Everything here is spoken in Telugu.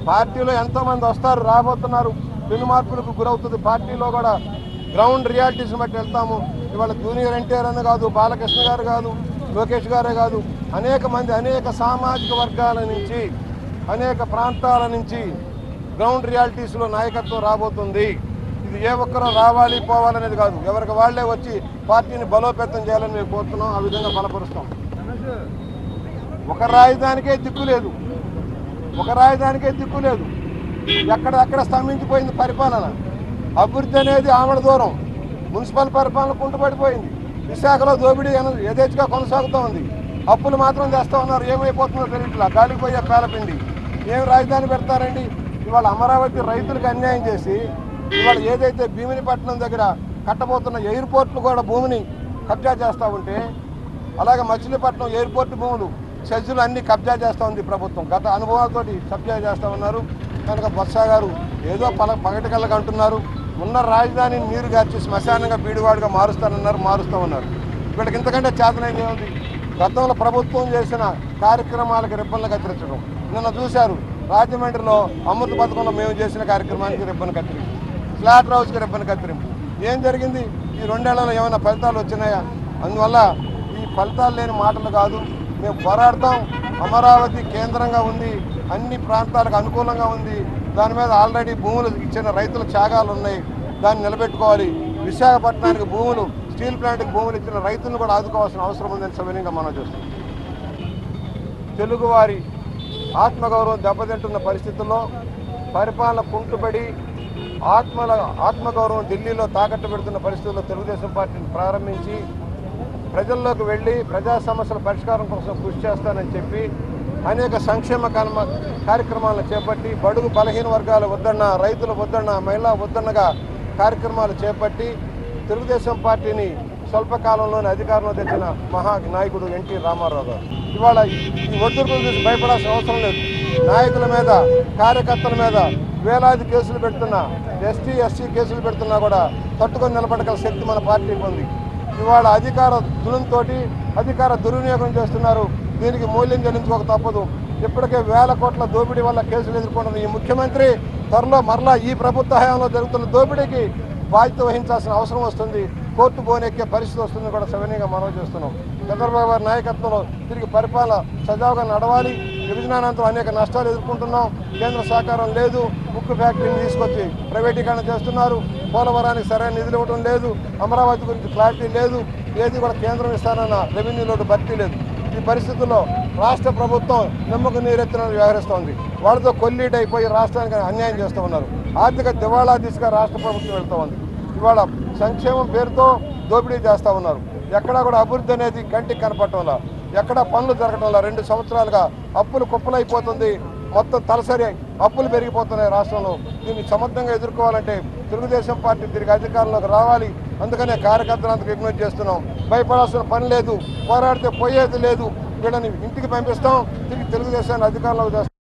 పార్టీలో ఎంతోమంది వస్తారు, రాబోతున్నారు. పెను మార్పులకు గురవుతుంది పార్టీలో కూడా. గ్రౌండ్ రియాలిటీస్ని బట్టి వెళ్తాము. ఇవాళ జూనియర్ ఎన్టీఆర్ అని కాదు, బాలకృష్ణ గారు కాదు, లోకేష్ గారే కాదు, అనేక మంది అనేక సామాజిక వర్గాల నుంచి, అనేక ప్రాంతాల నుంచి గ్రౌండ్ రియాలిటీస్లో నాయకత్వం రాబోతుంది. ఇది ఏ ఒక్కరో రావాలి పోవాలనేది కాదు, ఎవరికి వాళ్లే వచ్చి పార్టీని బలోపేతం చేయాలని మేము కోరుతున్నాం. ఆ విధంగా బలపరుస్తాం. ఒక రాజధానికే దిక్కు లేదు, ఒక రాజధానికే దిక్కు లేదు. ఎక్కడెక్కడ స్తంభించిపోయింది పరిపాలన. అభివృద్ధి అనేది ఆమడ దూరం. మున్సిపల్ పరిపాలన కుంటుపడిపోయింది. విశాఖలో దోపిడీ యథేచ్ఛగా కొనసాగుతూ ఉంది. అప్పులు మాత్రం తెస్తూ ఉన్నారు. ఏమైపోతుందో తెలియట్లా. గాలికి పోయే పేలపిండి. ఏం రాజధాని పెడతారండి? ఇవాళ అమరావతి రైతులకు అన్యాయం చేసి ఇవాళ ఏదైతే భీమినిపట్నం దగ్గర కట్టబోతున్న ఎయిర్పోర్ట్లు కూడా భూమిని కబ్జా చేస్తూ ఉంటే, అలాగే మచిలీపట్నం ఎయిర్పోర్ట్ భూములు సెజ్జులు అన్నీ కబ్జా చేస్తూ ఉంది ప్రభుత్వం. గత అనుభవాలతోటి కబ్జా చేస్తూ ఉన్నారు. కనుక బొత్స గారు ఏదో పగటికల్లాగా అంటున్నారు. ఉన్న రాజధానిని నీరు గార్చి శ్మశానంగా బీడివాడుగా మారుస్తూ ఉన్నారు. వీళ్ళకి ఇంతకంటే చేతనైంది ఏముంది? గతంలో ప్రభుత్వం చేసిన కార్యక్రమాలకు రిబ్బన్లు కత్తిరించడం. నిన్న చూశారు రాజమండ్రిలో అమృత పథకంలో మేము చేసిన కార్యక్రమానికి రిబ్బన్ కత్తిరింపు, ఫ్లాట్ హౌస్కి రిబ్బన్ కత్తిరింపు. ఏం జరిగింది? ఈ 2 ఏళ్లలో ఏమైనా ఫలితాలు వచ్చినాయా? అందువల్ల ఈ ఫలితాలు లేని మాటలు కాదు, మేము పోరాడతాం. అమరావతి కేంద్రంగా ఉంది, అన్ని ప్రాంతాలకు అనుకూలంగా ఉంది. దాని మీద ఆల్రెడీ భూములు ఇచ్చిన రైతుల త్యాగాలు ఉన్నాయి, దాన్ని నిలబెట్టుకోవాలి. విశాఖపట్నానికి భూములు, స్టీల్ ప్లాంట్కి భూములు ఇచ్చిన రైతులను కూడా ఆదుకోవాల్సిన అవసరం ఉందని సవినయంగా మనం చూస్తాం. తెలుగువారి ఆత్మగౌరవం దెబ్బతింటున్న పరిస్థితుల్లో, పరిపాలన కుంటుపడి ఆత్మగౌరవం ఢిల్లీలో తాకట్టు పెడుతున్న పరిస్థితుల్లో తెలుగుదేశం పార్టీని ప్రారంభించి ప్రజల్లోకి వెళ్ళి ప్రజా సమస్యల పరిష్కారం కోసం కృషి చేస్తానని చెప్పి అనేక సంక్షేమ కార్యక్రమాలను చేపట్టి బడుగు బలహీన వర్గాలు వద్దన్న, రైతులు వద్దన్న, మహిళా వద్దన్నగా కార్యక్రమాలు చేపట్టి తెలుగుదేశం పార్టీని స్వల్పకాలంలోనే అధికారంలో తెచ్చిన మహా నాయకుడు ఎన్టీ రామారావు గారు. ఇవాళ ఈ ఒత్తిడులు చూసి భయపడాల్సిన అవసరం లేదు. నాయకుల మీద, కార్యకర్తల మీద వేలాది కేసులు పెడుతున్నా, ఎస్టీ ఎస్సీ కేసులు పెడుతున్నా కూడా తట్టుకొని నిలబడగల శక్తి మన పార్టీకి ఉంది. ఇవాళ అధికార దురంతోటి అధికార దుర్వినియోగం చేస్తున్నారు. దీనికి మూల్యం చెల్లించుకోక తప్పదు. ఇప్పటికే వేల కోట్ల దోపిడీ వల్ల కేసులు ఎదుర్కొంటున్న ఈ ముఖ్యమంత్రి త్వరలో మరలా ఈ ప్రభుత్వ హయాంలో జరుగుతున్న దోపిడీకి బాధ్యత వహించాల్సిన అవసరం వస్తుంది. కోర్టు బోనెక్కే పరిస్థితి వస్తుందని కూడా సవినయంగా మనవి చేస్తున్నాం. చంద్రబాబు గారి నాయకత్వంలో తిరిగి పరిపాలన సజావుగా నడవాలి. విభజనానంతరం అనేక నష్టాలు ఎదుర్కొంటున్నాం. కేంద్ర సహకారం లేదు. ఉక్కు ఫ్యాక్టరీని తీసుకొచ్చి ప్రైవేటీకరణ చేస్తున్నారు. పోలవరానికి సరైన నిధులు ఇవ్వడం లేదు. అమరావతి గురించి క్లారిటీ లేదు. ఏది కూడా కేంద్రం ఇస్తానన్న రెవెన్యూలోటు భర్తీ లేదు. ఈ పరిస్థితుల్లో రాష్ట్ర ప్రభుత్వం నిమ్మకు నీరెత్తిన వ్యవహరిస్తోంది. వాళ్ళతో కొల్లీడ్ అయిపోయి రాష్ట్రానికి అన్యాయం చేస్తూ ఉన్నారు. ఆర్థిక దివాళా దిశగా రాష్ట్ర ప్రభుత్వం వెళ్తూ ఉంది. ఇవాళ సంక్షేమం పేరుతో దోపిడీ చేస్తూ ఉన్నారు. ఎక్కడా కూడా అభివృద్ధి అనేది కంటికి కనపడటంలా, ఎక్కడా పనులు జరగటంలా. 2 సంవత్సరాలుగా అప్పులు కుప్పలైపోతుంది. మొత్తం తలసరి అప్పులు పెరిగిపోతున్నాయి రాష్ట్రంలో. దీన్ని సమర్థంగా ఎదుర్కోవాలంటే తెలుగుదేశం పార్టీ తిరిగి అధికారంలోకి రావాలి. అందుకనే కార్యకర్తలంతా విజ్ఞప్తి చేస్తున్నాం. భయపడాల్సిన పని లేదు. పోరాడితే పోయేది లేదు. వీళ్ళని ఇంటికి పంపిస్తాం. తిరిగి తెలుగుదేశాన్ని అధికారంలోకి తెస్తాం.